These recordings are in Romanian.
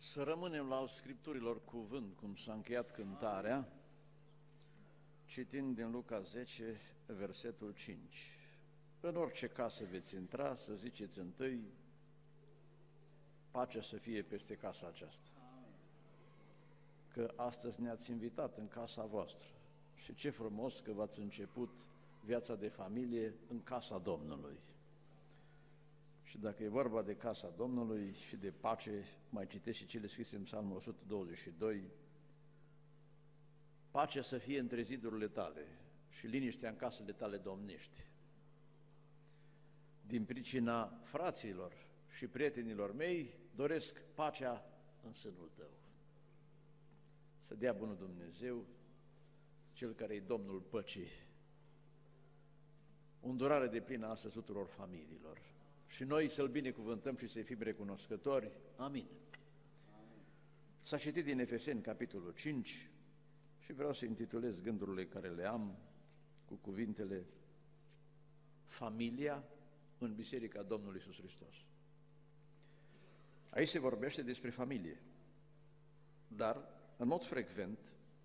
Să rămânem la al Scripturilor cuvânt, cum s-a încheiat cântarea, citind din Luca 10, versetul 5. În orice casă veți intra, să ziceți întâi, pace să fie peste casa aceasta. Că astăzi ne-ați invitat în casa voastră și ce frumos că v-ați început viața de familie în casa Domnului. Și dacă e vorba de casa Domnului și de pace, mai citești și cele scrise în Psalmul 122, pace să fie între zidurile tale și liniștea în casele tale domnești. Din pricina fraților și prietenilor mei, doresc pacea în sânul tău. Să dea bunul Dumnezeu, Cel care e Domnul păcii, îndurare deplină astăzi tuturor familiilor. Și noi să-L binecuvântăm și să-i fim recunoscători. Amin. S-a citit din Efeseni, capitolul 5, și vreau să intitulez gândurile care le am cu cuvintele familia în Biserica Domnului Iisus Hristos. Aici se vorbește despre familie, dar în mod frecvent,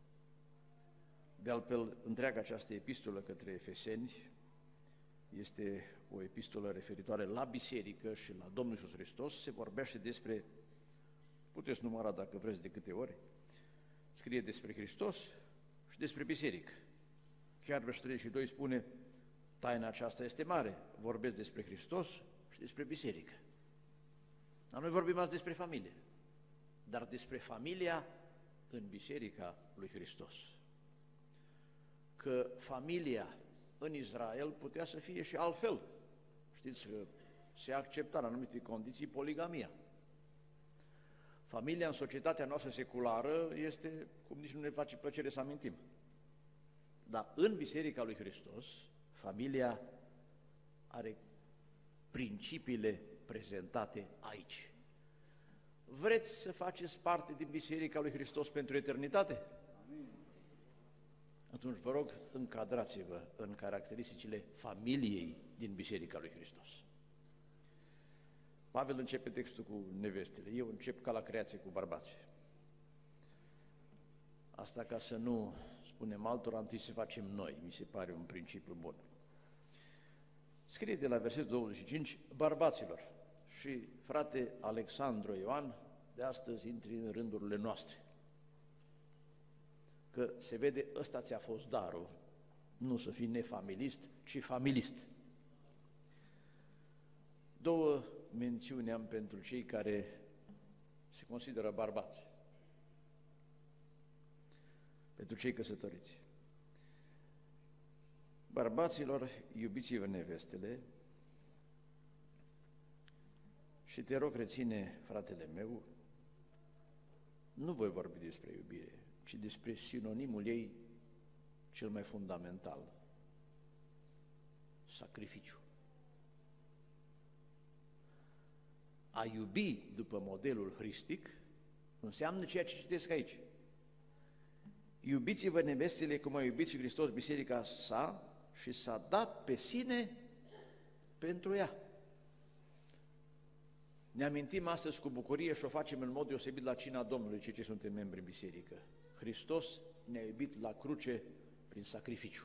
de altfel întreaga această epistolă către Efeseni este o epistolă referitoare la biserică și la Domnul Iisus Hristos, se vorbește despre, puteți număra dacă vreți de câte ori, scrie despre Hristos și despre biserică. Chiar versetul 32 spune, taina aceasta este mare, vorbesc despre Hristos și despre biserică. Dar noi vorbim azi despre familie, dar despre familia în biserica lui Hristos. Că familia în Israel putea să fie și altfel. Știți că se accepta în anumite condiții poligamia. Familia în societatea noastră seculară este, cum nici nu ne face plăcere să amintim. Dar în Biserica lui Hristos, familia are principiile prezentate aici. Vreți să faceți parte din Biserica lui Hristos pentru eternitate? Atunci vă rog, încadrați-vă în caracteristicile familiei din Biserica lui Hristos. Pavel începe textul cu nevestele, eu încep ca la creație cu bărbații. Asta ca să nu spunem altora, întâi să facem noi, mi se pare un principiu bun. Scrie de la versetul 25, bărbaților și frate Alexandru Ioan, de astăzi intri în rândurile noastre. Că se vede, ăsta ți-a fost darul, nu să fii nefamilist, ci familist. Două mențiuni am pentru cei care se consideră bărbați, pentru cei căsătoriți. Bărbaților, iubiți-vă nevestele și te rog, reține, fratele meu, nu voi vorbi despre iubire, ci despre sinonimul ei cel mai fundamental, sacrificiu. A iubi după modelul hristic înseamnă ceea ce citesc aici. Iubiți-vă nevestele cum a iubit și Hristos biserica sa și s-a dat pe sine pentru ea. Ne amintim astăzi cu bucurie și o facem în mod deosebit la cina Domnului, cei ce suntem membri în biserică. Hristos ne-a iubit la cruce prin sacrificiu.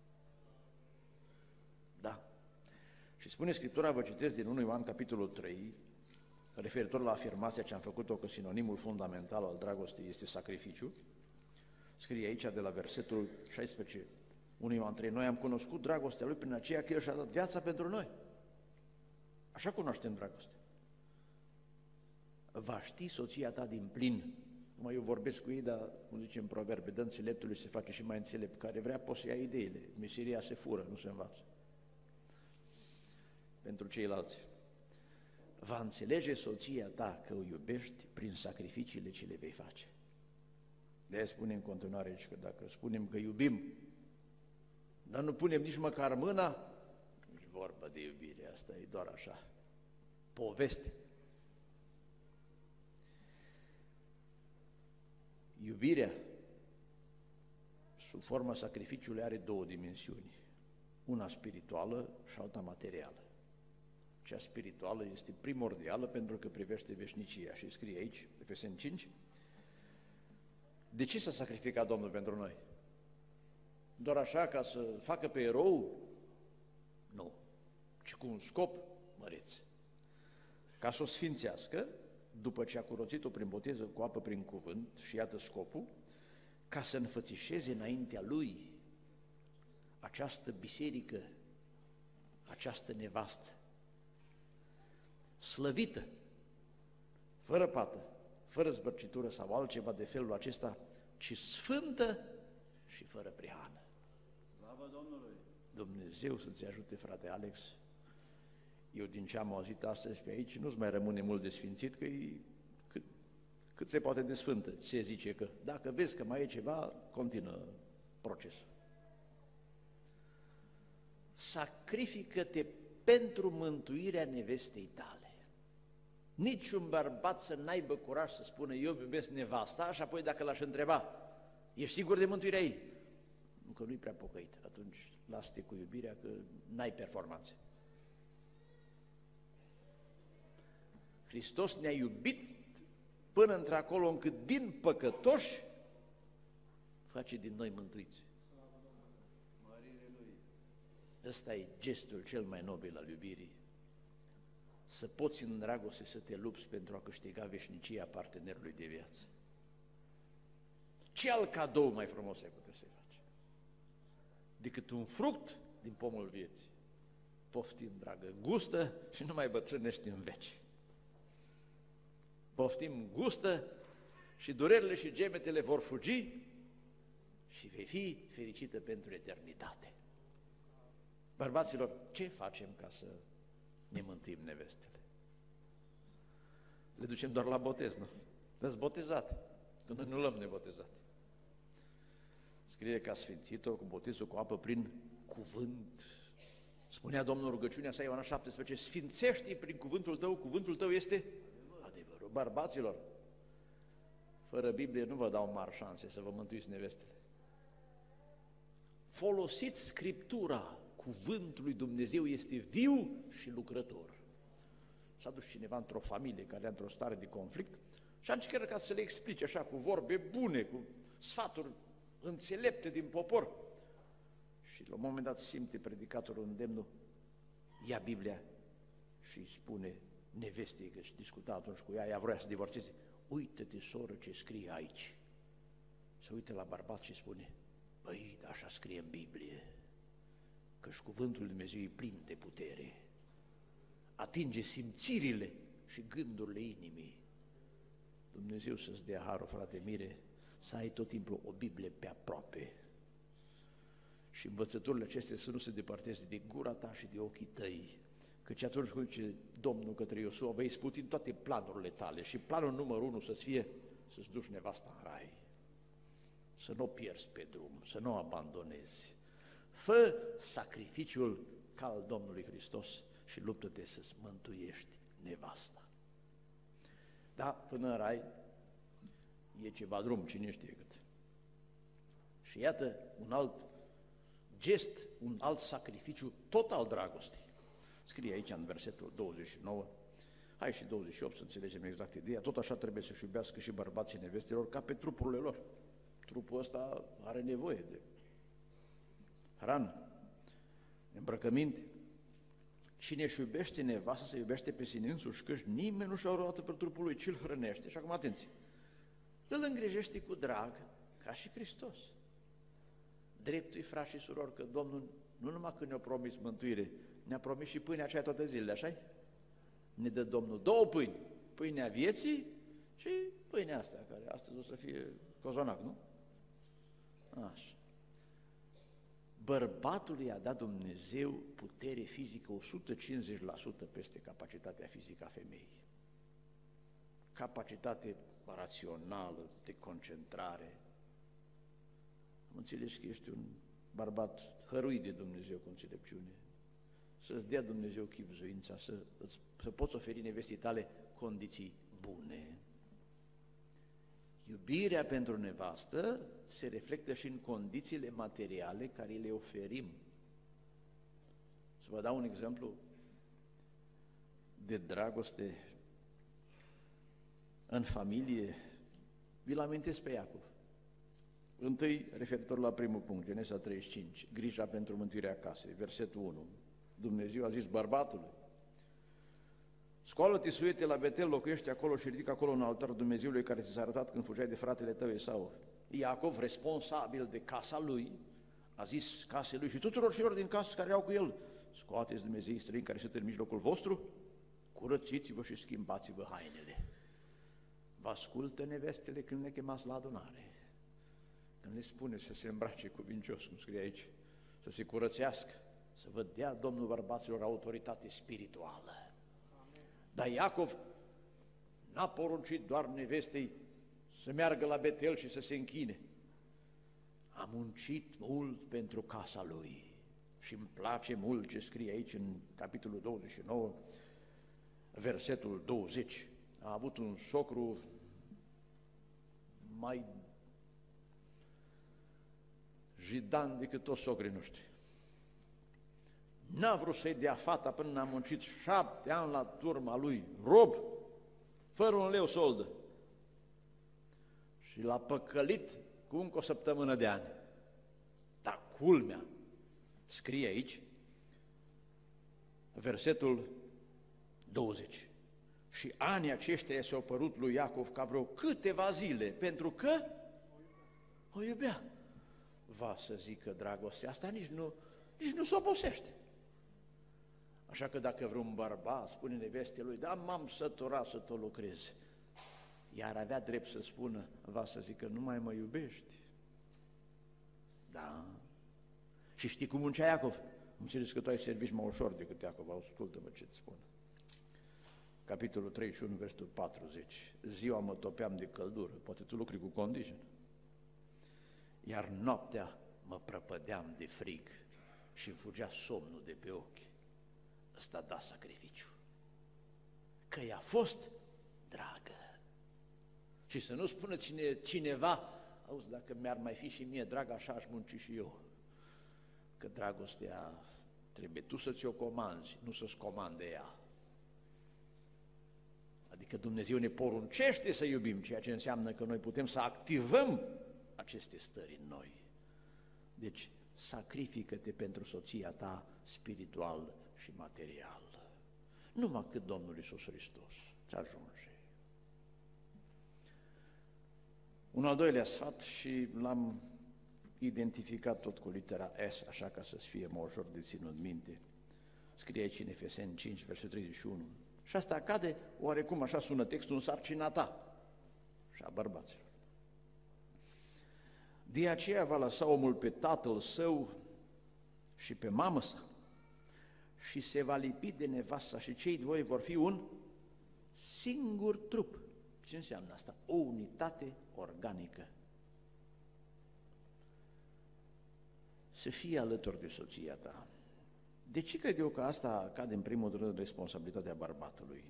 Da. Și spune Scriptura, vă citesc din 1 Ioan, capitolul 3, referitor la afirmația ce am făcut-o, că sinonimul fundamental al dragostei este sacrificiu. Scrie aici de la versetul 16, 1 Ioan 3, noi am cunoscut dragostea Lui prin aceea că El și-a dat viața pentru noi. Așa cunoaștem dragostea. Va ști soția ta din plin. Numai eu vorbesc cu ei, dar, cum zice în proverbe, dă înțeleptului se face și mai înțelept. Care vrea poate să ia ideile. Meseria se fură, nu se învață. Pentru ceilalți. Va înțelege soția ta că o iubești prin sacrificiile ce le vei face. De-aia spune în continuare aici că dacă spunem că iubim, dar nu punem nici măcar mâna, nici vorba de iubire, asta e doar așa, poveste. Iubirea, sub forma sacrificiului, are două dimensiuni, una spirituală și alta materială. cea spirituală, este primordială pentru că privește veșnicia. Și scrie aici, Efeseni 5, de ce s-a sacrificat Domnul pentru noi? Doar așa ca să facă pe erou? Nu, ci cu un scop măreț. Ca să o sfințească, după ce a curățit-o prin boteză cu apă prin cuvânt, și iată scopul, ca să înfățișeze înaintea Lui această biserică, această nevastă, slăvită, fără pată, fără zbărcitură sau altceva de felul acesta, ci sfântă și fără prihană. Slavă Domnului! Dumnezeu să-ți ajute, frate Alex. Eu din ce am auzit astăzi pe aici, nu-ți mai rămâne mult de sfințit, că e cât se poate de sfântă. Se zice că dacă vezi că mai e ceva, continuă procesul. Sacrifică-te pentru mântuirea nevestei tale. Niciun bărbat să n-aibă curaj să spună eu iubesc nevasta și apoi dacă l-aș întreba, ești sigur de mântuirea ei? Nu, că nu-i prea pocăit. Atunci lasă-te cu iubirea că n-ai performanțe. Hristos ne-a iubit până într-acolo încât din păcătoși face din noi mântuiți. Ăsta e gestul cel mai nobil al iubirii. Să poți în dragoste să te lupți pentru a câștiga veșnicia partenerului de viață. Ce alt cadou mai frumos ai putea să-i faci decât un fruct din pomul vieții? Poftim, dragă, gustă și nu mai bătrânești în veci. Poftim, gustă și durerile și gemetele vor fugi și vei fi fericită pentru eternitate. Bărbaților, ce facem ca să ne mântuim nevestele? Le ducem doar la botez, nu? Le-ați botezat, că noi nu l-am nebotezat. Scrie că a sfințit-o cu botezul cu apă prin cuvânt. Spunea Domnul rugăciunea sa, Ioana 17, sfințește-i prin cuvântul tău este adevărul. Bărbaților, fără Biblie nu vă dau mari șanse să vă mântuiți nevestele. Folosiți Scriptura, cuvântul lui Dumnezeu este viu și lucrător. S-a dus cineva într-o familie care era într-o stare de conflict și a încercat să le explice așa, cu vorbe bune, cu sfaturi înțelepte din popor. Și la un moment dat simte predicatorul îndemnul, ia Biblia și îi spune nevestei, că și discuta atunci cu ea vrea să divorțeze, uite-te, soră, ce scrie aici. Se uită la bărbat și spune, băi, așa scrie în Biblie, că-și cuvântul lui Dumnezeu e plin de putere, atinge simțirile și gândurile inimii. Dumnezeu să-ți dea harul, frate Mire, să ai tot timpul o Biblie pe aproape și învățăturile acestea să nu se depărteze de gura ta și de ochii tăi, căci atunci când zice Domnul către Iosua, vei sputi toate planurile tale și planul numărul 1 să fie să-ți duci nevasta în rai, să nu o pierzi pe drum, să nu o abandonezi. Fă sacrificiul ca al Domnului Hristos și luptă-te să-ți mântuiești nevasta. Da, până în rai e ceva drum, cine știe cât. Și iată un alt gest, un alt sacrificiu tot al dragostei. Scrie aici în versetul 29, hai și 28 să înțelegem exact ideea, tot așa trebuie să-și iubească și bărbații nevestelor ca pe trupurile lor. Trupul ăsta are nevoie de hrană, de îmbrăcăminte. Cine își iubește nevasta se iubește pe sine însuși, căci nimeni nu și-a roată pe trupul lui, ci îl hrănește. Și acum atenție, îl îngrijește cu drag, ca și Hristos. Dreptul-i, frați și surori, că Domnul nu numai că ne-a promis mântuire, ne-a promis și pâinea aceea toate zilele, așa-i? Ne dă Domnul două pâini, pâinea vieții și pâinea asta, care astăzi o să fie cozonac, nu? Așa. Bărbatului i-a dat Dumnezeu putere fizică 150% peste capacitatea fizică a femeii. Capacitate rațională, de concentrare. Am înțeles că ești un bărbat hăruit de Dumnezeu cu înțelepciune, să-ți dea Dumnezeu chibzuința, să poți oferi nevestii tale condiții bune. Iubirea pentru nevastă se reflectă și în condițiile materiale care le oferim. Să vă dau un exemplu. de dragoste în familie, vi-l amintesc pe Iacov. Întâi, referitor la primul punct, Genesa 35, grija pentru mântuirea casei, versetul 1. Dumnezeu a zis bărbatului: scoală-te, suie-te la Betel, locuiește acolo și ridică acolo un altar Dumnezeului care ți s-a arătat când fugeai de fratele tău Esau. Iacov, responsabil de casa lui, a zis casei lui și tuturor celor din casă care erau cu el: scoateți Dumnezeii străini care sunt în mijlocul vostru, curățiți-vă și schimbați-vă hainele. Vă ascultă nevestele când le chemați la adunare, când le spune să se îmbrace cuvincios, cum scrie aici, să se curățească, să vă dea Domnul bărbaților autoritate spirituală. Dar Iacov n-a poruncit doar nevestei să meargă la Betel și să se închine. A muncit mult pentru casa lui și îmi place mult ce scrie aici în capitolul 29, versetul 20. A avut un socru mai jidan decât toți socrii noștri. N-a vrut să-i dea fata până n-a muncit 7 ani la turma lui, rob, fără un leu soldă. Și l-a păcălit cu încă o săptămână de ani. Dar culmea, scrie aici, versetul 20. Și anii aceștia s-au părut lui Iacov ca vreo câteva zile, pentru că o iubea. Va să zică dragostea asta nici nu se obosește. Așa că dacă vreun bărbat spune nevestei lui: da, m-am săturat să tot lucrez, iar avea drept să spună, va să zică: nu mai mă iubești? Da. Și știi cum muncea Iacov? Înțeles că tu ai servici mai ușor decât Iacov, ascultă-mă ce-ți spun. Capitolul 31, versetul 40. Ziua mă topeam de căldură, poate tu lucri cu condition, iar noaptea mă prăpădeam de frig și îmi fugea somnul de pe ochi. Ăsta da sacrificiu, că i-a fost dragă. Și să nu spună cineva: auzi, dacă mi-ar mai fi și mie dragă, așa aș munci și eu. Că dragostea trebuie tu să ți-o comanzi, nu să-ți comande ea. Adică Dumnezeu ne poruncește să iubim, ceea ce înseamnă că noi putem să activăm aceste stări în noi. Deci, sacrifică-te pentru soția ta spiritual și material. Numai cât Domnul Iisus Hristos ți ajunge. Un al doilea sfat, și l-am identificat tot cu litera S, așa ca să-ți fie mai ușor de ținut minte. Scrie aici în Efeseni 5, versetul 31. Și asta cade, oarecum așa sună textul, în sarcina ta și a bărbaților. De aceea va lăsa omul pe tatăl său și pe mamă sa și se va lipi de nevasta și cei doi vor fi un singur trup. Ce înseamnă asta? O unitate organică. Să fie alături de soția ta. De ce cred eu că asta cade în primul rând responsabilitatea bărbatului?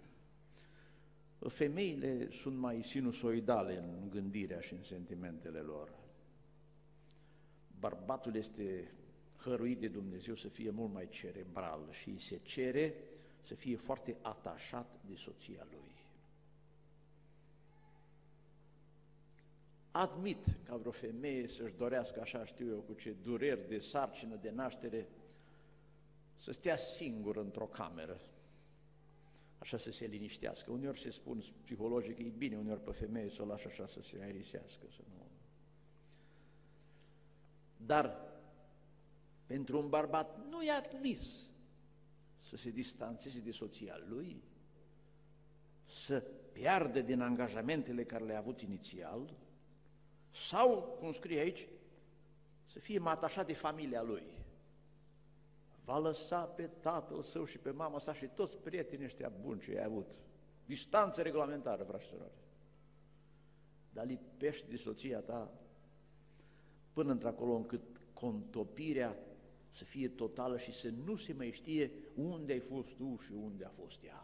Femeile sunt mai sinusoidale în gândirea și în sentimentele lor. Bărbatul este hăruit de Dumnezeu să fie mult mai cerebral și îi se cere să fie foarte atașat de soția lui. Admit ca vreo femeie să-și dorească, așa știu eu, cu ce dureri de sarcină, de naștere, să stea singur într-o cameră, așa să se liniștească. Uneori se spun psihologic, e bine uneori pe femeie să o lași așa să se aerisească, să nu... Dar pentru un bărbat nu e admis să se distanțeze de soția lui, să piardă din angajamentele care le-a avut inițial, sau, cum scrie aici, să fie mai atașat de familia lui. Va lăsa pe tatăl său și pe mama sa și toți prietenii ăștia buni ce i-a avut. Distanță regulamentară, frați și surori. Dar lipești de soția ta până într-acolo încât contopirea să fie totală și să nu se mai știe unde ai fost tu și unde a fost ea.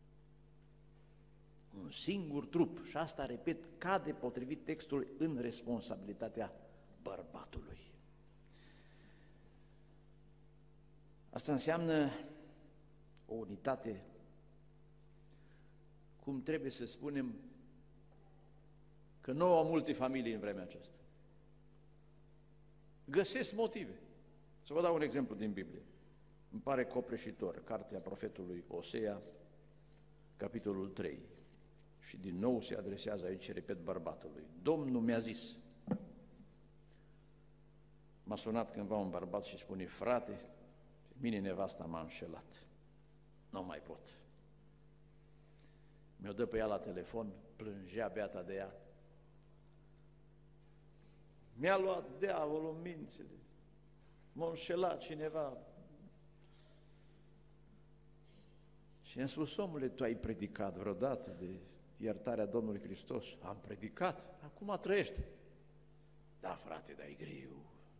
Un singur trup, și asta, repet, cade potrivit textului în responsabilitatea bărbatului. Asta înseamnă o unitate cum trebuie să spunem că nu au multe familii în vremea aceasta. Găsesc motive. Să vă dau un exemplu din Biblie. Îmi pare copleșitor, cartea profetului Osea, capitolul 3. Și din nou se adresează aici, repet, bărbatului. Domnul mi-a zis, m-a sunat cândva un bărbat și spune, frate, mine nevasta m-a înșelat, nu mai pot. Mi-o dă pe ea la telefon, plângea beata de ea. Mi-a luat diavolul mințile, m-a înșelat cineva. Și am spus, omule, tu ai predicat vreodată de iertarea Domnului Hristos? Am predicat, acum trăiește. Da, frate, dar e greu.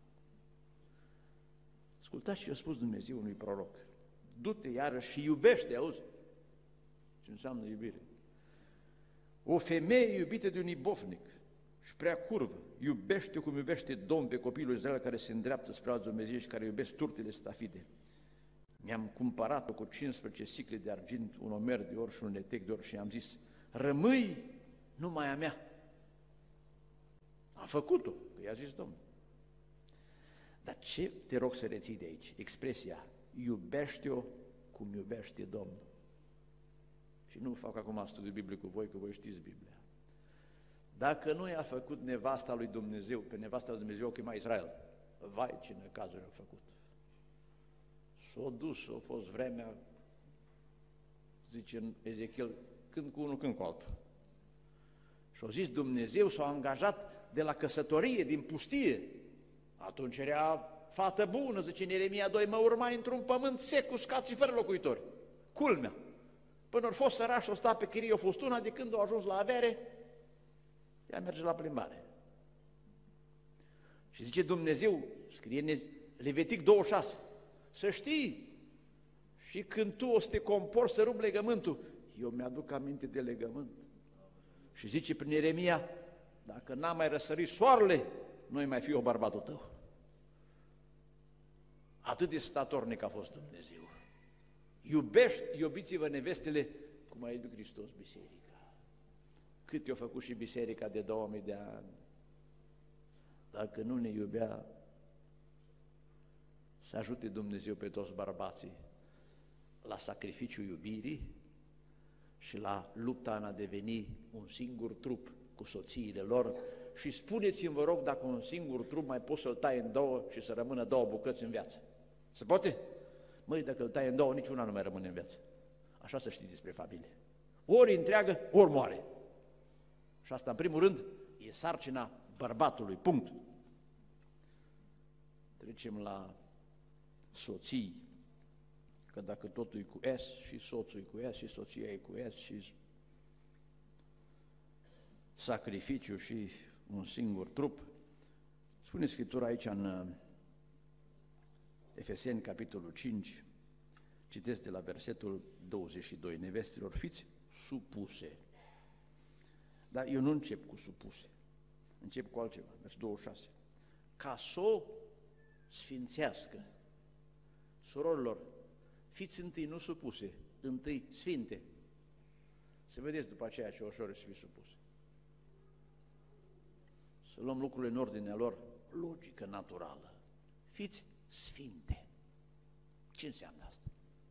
Ascultați ce a spus Dumnezeu unui proroc. Du-te iarăși și iubește, auzi? Ce înseamnă iubire? O femeie iubită de un ibofnic și prea curvă, iubește cum iubește Domnul pe copilul Israel care se îndreaptă spre alți Dumnezeu și care iubesc turtele stafide. Mi-am cumpărat-o cu 15 sicle de argint, un omer de ori și un letec de ori și am zis, rămâi numai a mea. A făcut-o, că i-a zis Domnul. Dar ce te rog să reții de aici? Expresia, iubește-o cum iubește Domnul. Și nu fac acum studiu biblic cu voi, că voi știți Biblia. Dacă nu i-a făcut nevasta lui Dumnezeu, pe nevasta lui Dumnezeu, că e mai Israel, vai ce necazuri a făcut. S-a dus, a fost vremea, zice în Ezechiel, când cu unul, când cu altul. Și-a zis Dumnezeu, s-a angajat de la căsătorie, din pustie. Atunci era fată bună, zice în Ieremia 2, mă urma într-un pământ sec, uscat și fără locuitori. Culmea. Până ori fost săraș, o sta pe chirie, a fost una, de când a ajuns la avere, ea merge la plimbare. Și zice Dumnezeu, scrie în Levitic 26, să știi, și când tu o să te comporți să rup legământul, eu mi-aduc aminte de legământ. Și zice prin Ieremia, dacă n-a mai răsărit soarele, nu-i mai fi o bărbatul tău. Atât de statornic a fost Dumnezeu. Iubiți-vă nevestele cum a iubit Hristos biserica. Cât i-a făcut și biserica de 2000 de ani. Dacă nu ne iubea, să ajute Dumnezeu pe toți bărbații la sacrificiul iubirii și la lupta în a deveni un singur trup cu soțiile lor. Și spuneți-mi, vă rog, dacă un singur trup mai poți să-l tai în două și să rămână două bucăți în viață. Se poate? Măi, dacă îl tai în două, niciuna nu mai rămâne în viață. Așa să știți despre familie. Ori întreagă, ori moare. Și asta, în primul rând, e sarcina bărbatului. Punct. Trecem la soții. Că dacă totul e cu S, și soțul e cu S, și soția e cu S, și sacrificiu și un singur trup. Spune Scriptura aici în Efeseni, capitolul 5, citesc de la versetul 22, nevestilor, fiți supuse. Dar eu nu încep cu supuse, încep cu altceva, versetul 26. Ca să o sfințească. Surorilor, fiți întâi nu supuse, întâi sfinte. Să vedeți după aceea ce ușor să fie supuse. Să luăm lucrurile în ordinea lor, logică, naturală. Fiți sfinte. Ce înseamnă asta?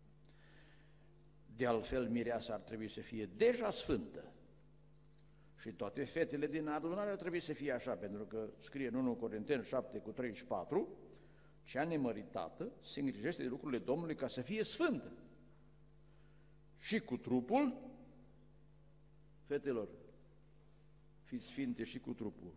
De altfel, mireasa ar trebui să fie deja sfântă. Și toate fetele din adunare ar trebui să fie așa, pentru că scrie în 1 Corinteni 7:34, cea nemăritată se îngrijește de lucrurile Domnului ca să fie sfântă. Și cu trupul, fetelor, fiți sfinte și cu trupul.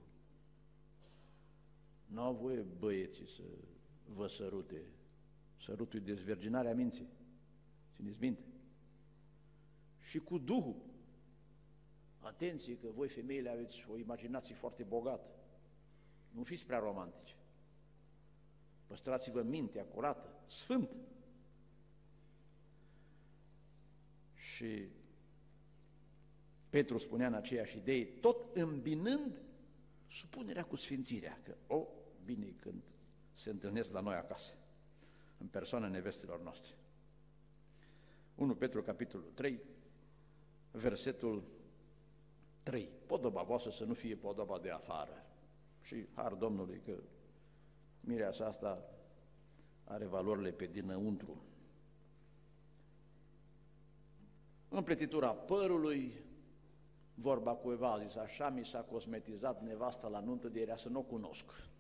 N-au voie băieții să vă sărute. Sărutul e dezvirginarea minții. Țineți minte. Și cu Duhul. Atenție că voi femeile aveți o imaginație foarte bogată. Nu fiți prea romantice. Păstrați-vă mintea curată, sfântă. Și Petru spunea în aceeași idee, tot îmbinând supunerea cu sfințirea, că bine când se întâlnesc la noi acasă, în persoana nevestelor noastre. 1 Petru, capitolul 3, versetul 3. Podoba voastră să nu fie podoba de afară. Și har Domnului că mireasa asta are valorile pe dinăuntru. Împletitura părului, vorba cuiva a zis, așa mi s-a cosmetizat nevasta la nuntă de era să nu o cunosc.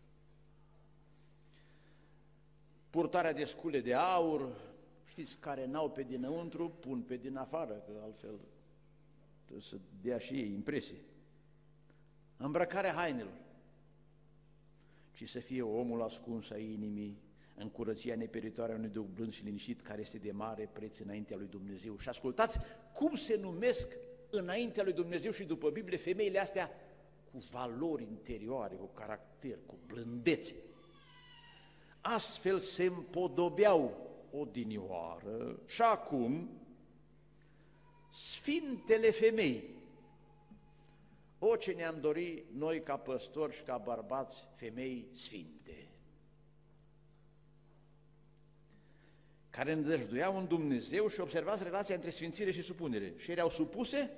Purtarea de scule de aur, știți, care n-au pe dinăuntru, pun pe din afară, că altfel trebuie să dea și ei impresie. Îmbrăcarea hainelor, ci să fie omul ascuns a inimii, în curăția neperitoare a unui duh blând și liniștit, care este de mare preț înaintea lui Dumnezeu. Și ascultați cum se numesc înaintea lui Dumnezeu și după Biblie femeile astea cu valori interioare, cu caracter, cu blândețe. Astfel se împodobeau odinioară și acum sfintele femei. O, ce ne-am dorit noi ca păstori și ca bărbați, femei sfinte, care îndrăjduiau în Dumnezeu și observați relația între sfințire și supunere. Și erau supuse?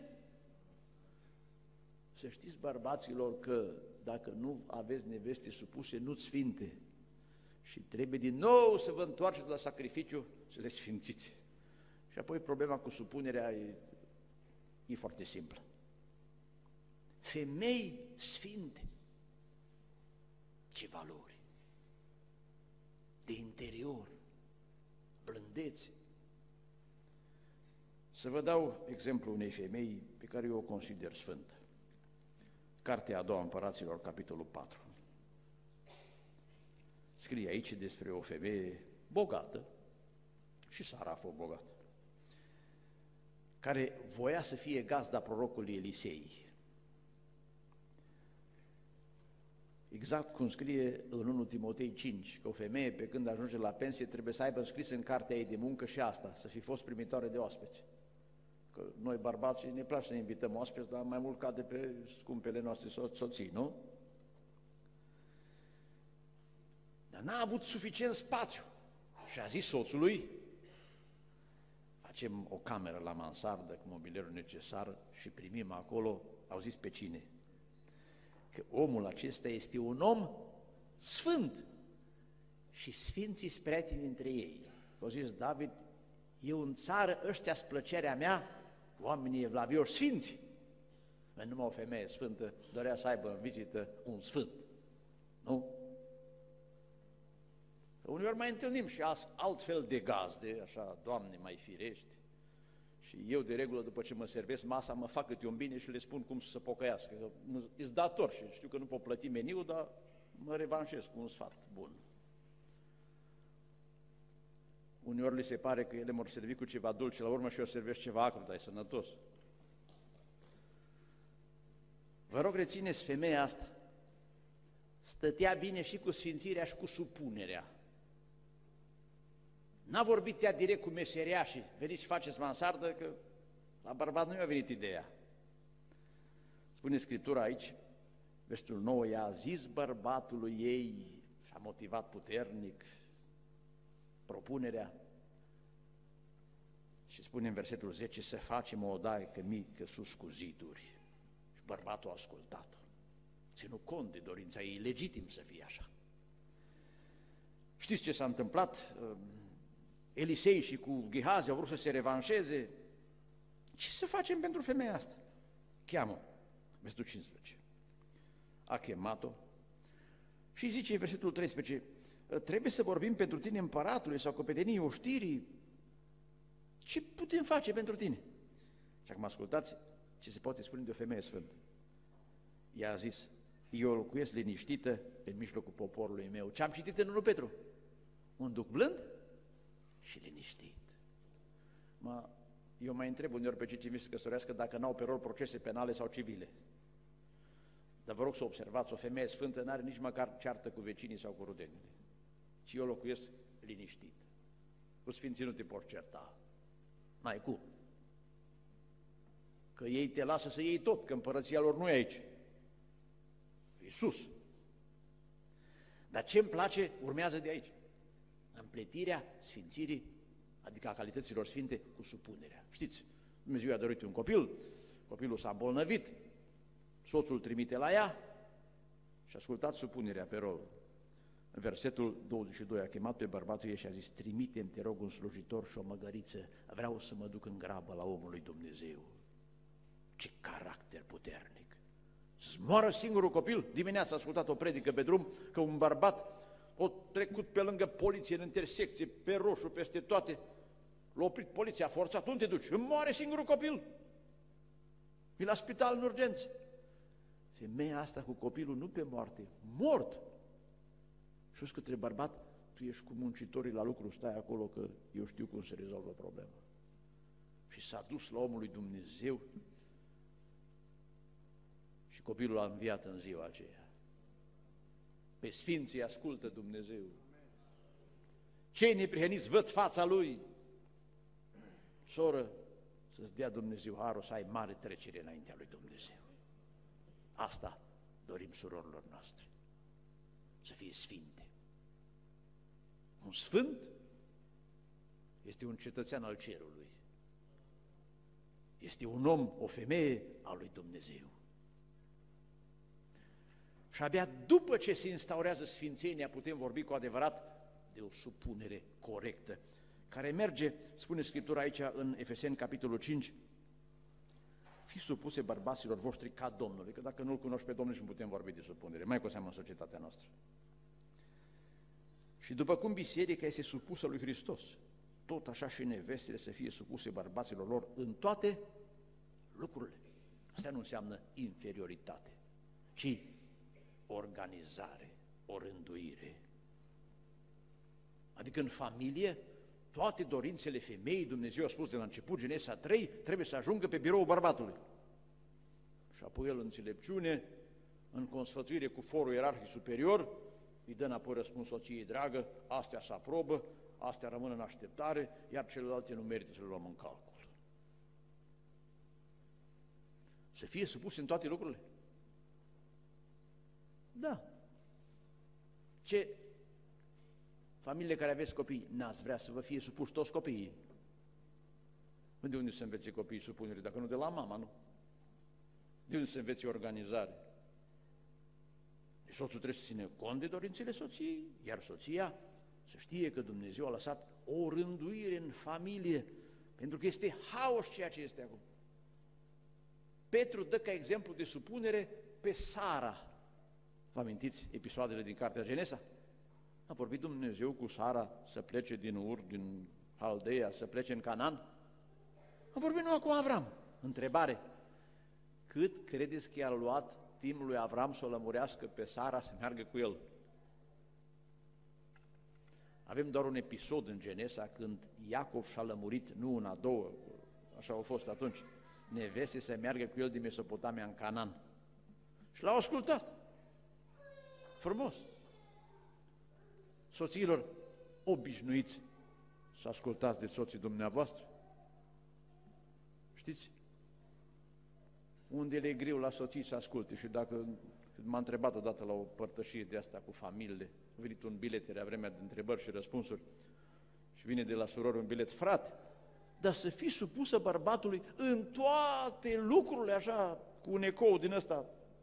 Să știți, bărbaților, că dacă nu aveți neveste supuse, nu-ți sfinte. Și trebuie din nou să vă întoarceți la sacrificiu să le sfințiți. Și apoi problema cu supunerea e foarte simplă. Femei sfinte, ce valori de interior, blândețe. Să vă dau exemplu unei femei pe care eu o consider sfântă. Cartea a doua Împăraților, capitolul 4. Scrie aici despre o femeie bogată, și Sara a fost bogată, care voia să fie gazda prorocului Elisei. Exact cum scrie în 1 Timotei 5, că o femeie pe când ajunge la pensie trebuie să aibă scris în cartea ei de muncă și asta, să fi fost primitoare de oaspeți. Că noi bărbații ne place să invităm oaspeți, dar mai mult cade pe scumpele noastre soții, nu? Dar n-a avut suficient spațiu și a zis soțului, facem o cameră la mansardă cu mobilierul necesar și primim acolo, au zis pe cine? Că omul acesta este un om sfânt și sfinții sprieteni între ei. Au zis David, eu în țară, ăștia-s plăcerea mea, oamenii evlavioși sfinți. Numai o femeie sfântă dorea să aibă în vizită un sfânt, nu? Că uneori mai întâlnim și altfel de gazde, așa, Doamne, mai firești. Și eu, de regulă, după ce mă servesc masa, mă fac câte un bine și le spun cum să se pocăiască. Îs dator și știu că nu pot plăti meniul, dar mă revanșez cu un sfat bun. Uneori li se pare că ele m-au servit cu ceva dulce, la urmă și eu servesc ceva acru, dar e sănătos. Vă rog, rețineți femeia asta. Stătea bine și cu sfințirea și cu supunerea. N-a vorbit ea direct cu meseriașii, veniți și faceți mansardă, că la bărbat nu i-a venit ideea. Spune Scriptura aici, versetul 9, i-a zis bărbatului ei și a motivat puternic propunerea și spune în versetul 10, să facem o odaică mică sus cu ziduri. Și bărbatul a ascultat-o, ținut cont de dorința ei, legitim să fie așa. Știți ce s-a întâmplat? Elisei și cu Gehazi au vrut să se revanșeze. Ce să facem pentru femeia asta? Cheamă, versetul 15. A chemat-o și zice versetul 13, trebuie să vorbim pentru tine împăratului sau căpeteniei oștirii. Ce putem face pentru tine? Și acum ascultați ce se poate spune de o femeie sfântă. Ea a zis, eu locuiesc liniștită în mijlocul poporului meu. Ce am citit în 1 Petru? Un duc blând și liniștit. Eu mai întreb uneori pe cei ce vin să căsătorească dacă n-au pe rol procese penale sau civile. Dar vă rog să observați, o femeie sfântă n-are nici măcar ceartă cu vecinii sau cu rudenii. Și eu locuiesc liniștit. Cu sfinții nu te poți certa. N-ai cum. Că ei te lasă să iei tot, că împărăția lor nu e aici. E sus. Dar ce îmi place urmează de aici. Împletirea sfințirii, adică a calităților sfinte, cu supunerea. Știți, Dumnezeu i-a dăruit un copil, copilul s-a îmbolnăvit, soțul îl trimite la ea și ascultați supunerea pe rol. În versetul 22 a chemat pe bărbatul ei și a zis: trimite-mi, te rog, un slujitor și o măgăriță, vreau să mă duc în grabă la omul lui Dumnezeu. Ce caracter puternic! Să-ți moară singurul copil. Dimineața a ascultat o predică pe drum că un bărbat a trecut pe lângă poliție în intersecție, pe roșu, peste toate. L-a oprit poliția, a forțat. Unde te duci? Îmi moare singurul copil. E la spital în urgență. Femeia asta cu copilul nu pe moarte, mort. Și că către bărbat: tu ești cu muncitorii la lucru, stai acolo că eu știu cum se rezolvă problema. Și s-a dus la omul lui Dumnezeu și copilul a înviat în ziua aceea. Pe sfinții ascultă Dumnezeu. Cei neprihăniți văd fața Lui. Soră, să-ți dea Dumnezeu harul să ai mare trecere înaintea lui Dumnezeu. Asta dorim surorilor noastre, să fie sfinte. Un sfânt este un cetățean al cerului. Este un om, o femeie a lui Dumnezeu. Și abia după ce se instaurează sfințenia putem vorbi cu adevărat de o supunere corectă, care merge, spune Scriptura aici în Efeseni capitolul 5, fiți supuse bărbaților voștri ca Domnului, că dacă nu-L cunoști pe Domnul și nu putem vorbi de supunere, mai cu seamă în societatea noastră. Și după cum biserica este supusă lui Hristos, tot așa și nevestele să fie supuse bărbaților lor în toate lucrurile. Asta nu înseamnă inferioritate, ci organizare, o rânduire. Adică în familie, toate dorințele femeii, Dumnezeu a spus de la început, Genesa 3, trebuie să ajungă pe biroul bărbatului. Și apoi el, în înțelepciune, în consfătuire cu forul ierarhic superior, îi dă înapoi răspuns soției: dragă, astea se aprobă, astea rămân în așteptare, iar celelalte nu merită să le luăm în calcul. Să fie supuse în toate lucrurile? Da. Ce familiile care aveți copii, n-ați vrea să vă fie supuși toți copiii? De unde să învețe copiii supunere? Dacă nu de la mama, nu? De unde să învețe organizare? Deci soțul trebuie să ține cont de dorințele soției, iar soția să știe că Dumnezeu a lăsat o rânduire în familie, pentru că este haos ceea ce este acum. Petru dă ca exemplu de supunere pe Sara. Vă amintiți episoadele din cartea Genesa? A vorbit Dumnezeu cu Sara să plece din Ur, din Haldeia, să plece în Canaan? A vorbit numai cu Avram. Întrebare: cât credeți că i-a luat timp lui Avram să o lămurească pe Sara să meargă cu el? Avem doar un episod în Genesa când Iacov și-a lămurit, nu una, două, așa au fost atunci, neveste să meargă cu el din Mesopotamia în Canaan. Și l-au ascultat. Frumos. Soțiilor, obișnuiți să ascultați de soții dumneavoastră. Știți? Unde le e greu la soții să asculte. Și dacă m-a întrebat odată la o părtășie de asta cu familiile, a venit un bilet, era vremea de întrebări și răspunsuri, și vine de la surori un bilet: frate, dar să fii supusă bărbatului în toate lucrurile, așa, cu un ecou din ăsta.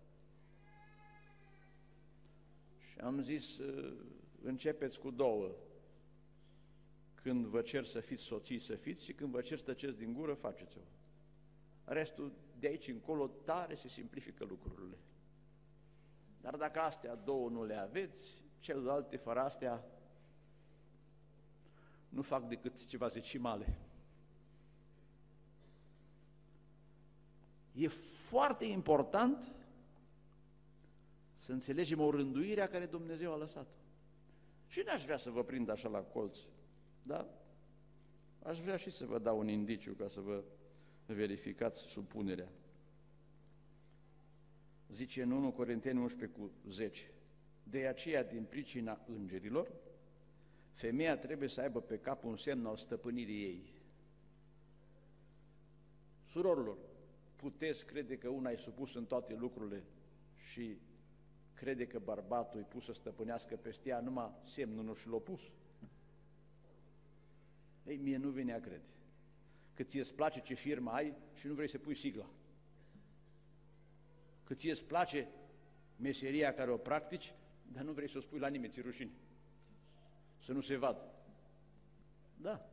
Și am zis: începeți cu două. Când vă cer să fiți soții, să fiți, și când vă cer să tăceți din gură, faceți-o. Restul, de aici încolo, tare se simplifică lucrurile. Dar dacă astea două nu le aveți, celelalte fără astea nu fac decât ceva zecimale. E foarte important să înțelegem o rânduire a care Dumnezeu a lăsat-o. Și n-aș vrea să vă prind așa la colț, dar aș vrea și să vă dau un indiciu ca să vă verificați supunerea. Zice în 1 Corinteni 11:10: de aceea, din pricina îngerilor, femeia trebuie să aibă pe cap un semn al stăpânirii ei. Surorilor, puteți crede că una e supus în toate lucrurile și crede că bărbatul e pus să stăpânească peste ea, numai semnul nu și l-a pus? Ei, mie nu vine a crede. că ție îți place ce firmă ai și nu vrei să pui sigla. Că ție îți place meseria care o practici, dar nu vrei să o spui la nimeni, ți-e rușine. Să nu se vadă. Da.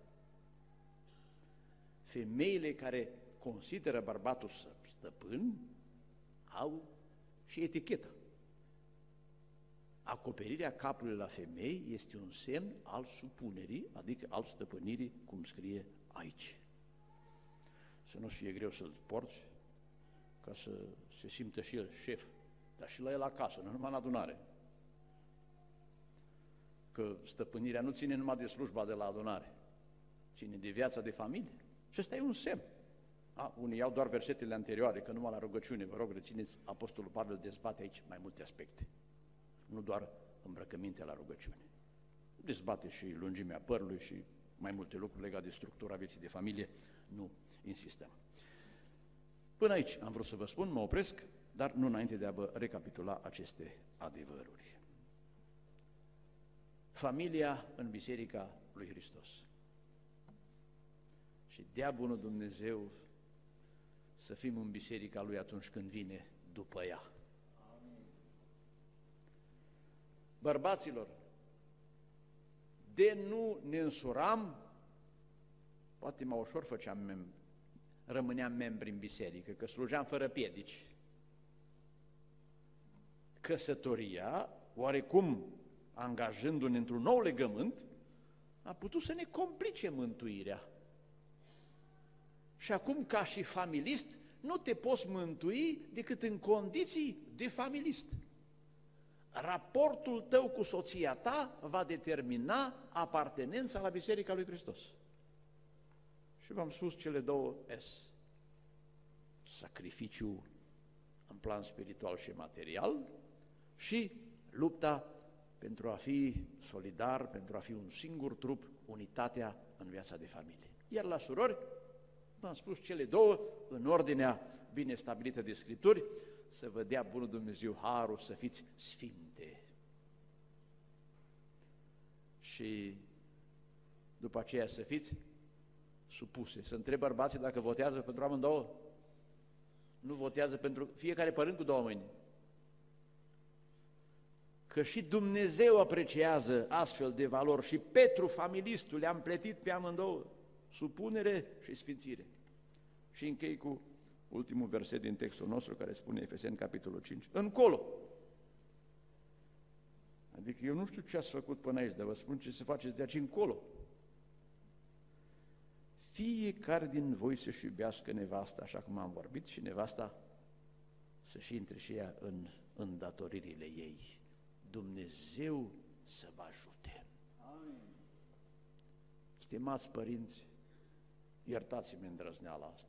Femeile care consideră bărbatul stăpân au și eticheta. Acoperirea capului la femei este un semn al supunerii, adică al stăpânirii, cum scrie aici. Să nu fie greu să-l porți, ca să se simtă și el șef, dar și la el acasă, nu numai în adunare. Că stăpânirea nu ține numai de slujba de la adunare, ține de viața de familie. Și ăsta e un semn. Unii iau doar versetele anterioare, că numai la rugăciune, vă rog, rețineți, Apostolul Pavel dezbate aici mai multe aspecte, nu doar îmbrăcămintea la rugăciune. Dezbate și lungimea părului și mai multe lucruri legate de structura vieții de familie, nu insistăm. Până aici am vrut să vă spun, mă opresc, dar nu înainte de a vă recapitula aceste adevăruri. Familia în Biserica lui Hristos. Și dea bunul Dumnezeu să fim în biserica Lui atunci când vine după ea. Amin. Bărbaților, de nu ne însuram, poate mai ușor rămâneam membri în biserică, că slujeam fără piedici. Căsătoria, oarecum angajându-ne într-un nou legământ, a putut să ne complice mântuirea. Și acum, ca și familist, nu te poți mântui decât în condiții de familist. Raportul tău cu soția ta va determina apartenența la Biserica lui Hristos. Și v-am spus cele două S. Sacrificiu în plan spiritual și material și lupta pentru a fi solidar, pentru a fi un singur trup, unitatea în viața de familie. Iar la surori, v-am spus cele două, în ordinea bine stabilită de Scripturi, să vă dea bunul Dumnezeu harul să fiți sfinte. Și după aceea să fiți supuse. Să întreb bărbații dacă votează pentru amândouă. Nu votează pentru fiecare părând cu două mâini. Că și Dumnezeu apreciază astfel de valori și Petru, familistul, le-a împletit pe amândouă. Supunere și sfințire. Și închei cu ultimul verset din textul nostru care spune Efeseni capitolul 5. Încolo. Adică eu nu știu ce ați făcut până aici, dar vă spun ce să faceți de aici încolo. Fiecare din voi să-și iubească nevasta, așa cum am vorbit, și nevasta să-și intre și ea în îndatoririle ei. Dumnezeu să vă ajute. Amin. Stimați părinți, iertați-mi îndrăzneala asta.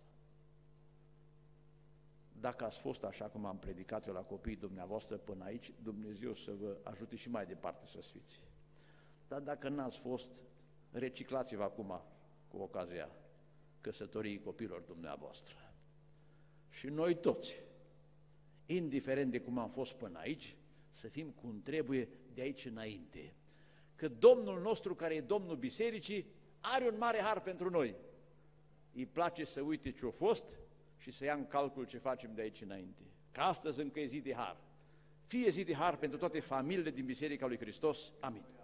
Dacă ați fost așa cum am predicat eu la copiii dumneavoastră până aici, Dumnezeu să vă ajute și mai departe să fiți. Dar dacă n-ați fost, reciclați-vă acum cu ocazia căsătoriei copiilor dumneavoastră. Și noi toți, indiferent de cum am fost până aici, să fim cum trebuie de aici înainte. Că Domnul nostru, care e Domnul Bisericii, are un mare har pentru noi. Îi place să uite ce-a fost și să ia în calcul ce facem de aici înainte. Că astăzi încă e zi de har. Fie zi de har pentru toate familiile din Biserica lui Hristos. Amin.